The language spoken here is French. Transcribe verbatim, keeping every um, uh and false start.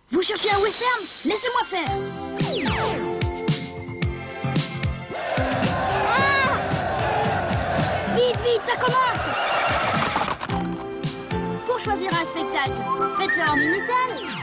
Vous cherchez un western? Laissez-moi faire. Ah! Vite, vite, ça commence! Pour choisir un spectacle, faites-le en Minitel.